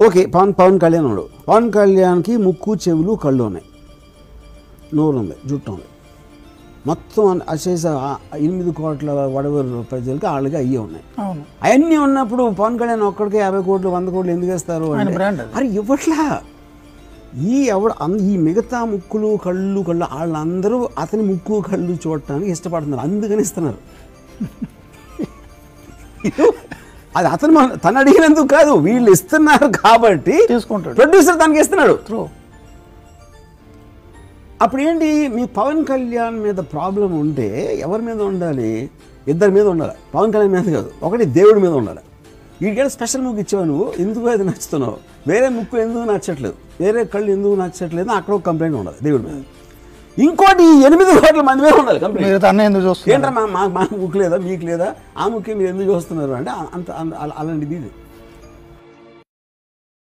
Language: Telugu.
ఓకే, పవన్ కళ్యాణ్ ఉన్నాడు. పవన్ కళ్యాణ్కి ముక్కు, చెవులు, కళ్ళు ఉన్నాయి, నోరు ఉంది, జుట్టు ఉంది, మొత్తం అసేస 8 కోట్ల వడవర్ ప్రజలకి వాళ్ళకి అయ్యే ఉన్నాయి. అవన్నీ ఉన్నప్పుడు పవన్ కళ్యాణ్ ఒక్కడికి 50 కోట్లు 100 కోట్లు ఎందుకు వేస్తారు అంటే అరే ఇవ్వట్లా. ఈ మిగతా ముక్కులు కళ్ళు వాళ్ళందరూ అతని ముక్కు కళ్ళు చూడటానికి ఇష్టపడుతున్నారు, అందుకని ఇస్తున్నారు. అది తను అడిగినందుకు కాదు, వీళ్ళు ఇస్తున్నారు కాబట్టి తీసుకుంటాడు, ప్రొడ్యూసర్ తనకి ఇస్తున్నాడు. అప్పుడు ఏంటి, మీ పవన్ కళ్యాణ్ మీద ప్రాబ్లం ఉంటే ఎవరి మీద ఉండాలి? ఇద్దరి మీద ఉండాలి. పవన్ కళ్యాణ్ మీద కాదు, ఒకటి దేవుడి మీద ఉండాలి. వీడికి స్పెషల్ ముక్కు ఇచ్చావు నువ్వు, ఎందుకు అది నచ్చుతున్నావు, వేరే ముక్కు ఎందుకు నచ్చట్లేదు, వేరే కళ్ళు ఎందుకు నచ్చట్లేదు, అక్కడ ఒక కంప్లైంట్ ఉండాలి దేవుడి మీద. ఇంకోటి 8 కోట్ల మంది మీద ఉండాలి కంప్లైంట్. ఏంటంటే మా ముక్కు లేదా, మీకు లేదా, ఆ ముక్కే మీరు ఎందుకు చూస్తున్నారు అంటే అంత అలాంటిది ఇది.